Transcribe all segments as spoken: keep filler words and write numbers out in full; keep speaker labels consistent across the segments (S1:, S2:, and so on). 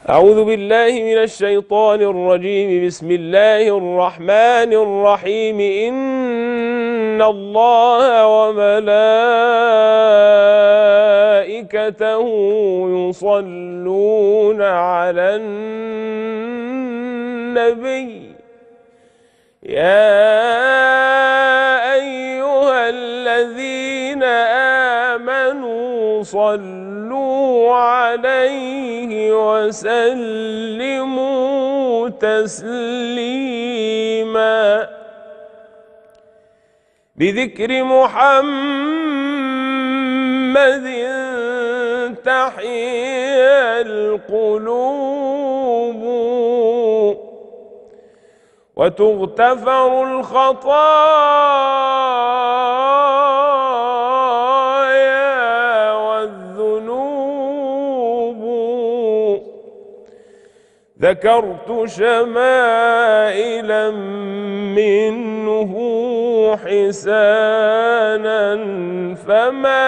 S1: أعوذ بالله من الشيطان الرجيم. بسم الله الرحمن الرحيم. إن الله وملائكته يصلون على النبي يا أيها الذين آمنوا صلوا عليه وسلموا تسليما. بذكر محمد تحيا القلوب وتغتفر الخطايا والذنوب. ذكرت شمائل منه حسانا فما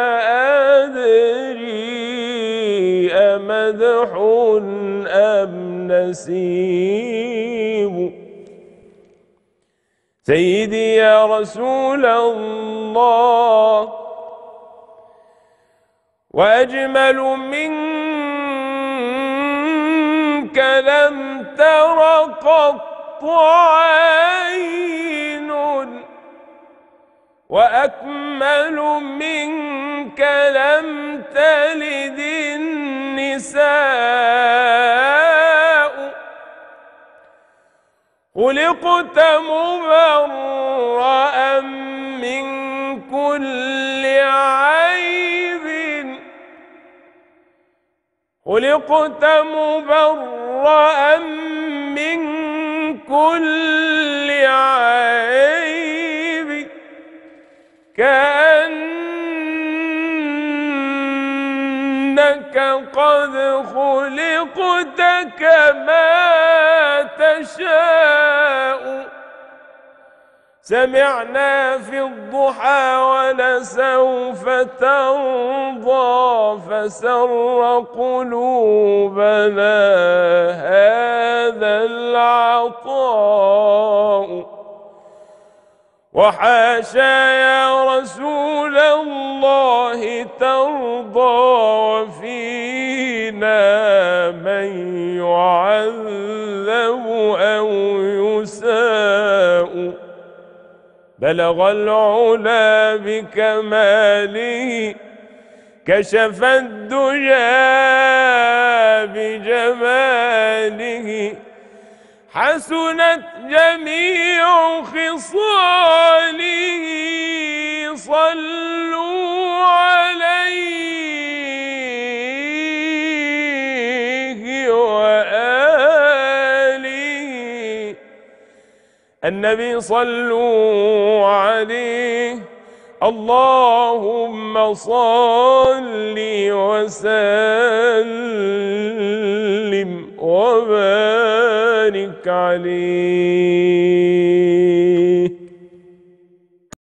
S1: أدري أمدح أم نسيب. سيدي يا رسول الله، وأجمل منك لم تر قط عين، وأكمل منك لم تلد النساء. خلقت مبرأ من كل عيب، خلقت مبرأ من كل عيب، كأنك قد خلقت كما تشاء. سمعنا في الضحى ولسوف ترضى، فسر قلوبنا هذا العطاء. وحاشا يا رسول الله ترضى وفينا من يعذب أو يساء. بلغ العلا بكماله، كشف الدجى بجماله، حسنت جميع خصاله. صلوا عليه وآله. النبي صلوا عليه. اللهم صل وسلم وبارك عليه.